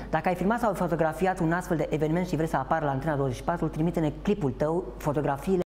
Dacă ai filmat sau fotografiat un astfel de eveniment și vrei să apară la Antena 24, trimite-ne clipul tău, fotografiile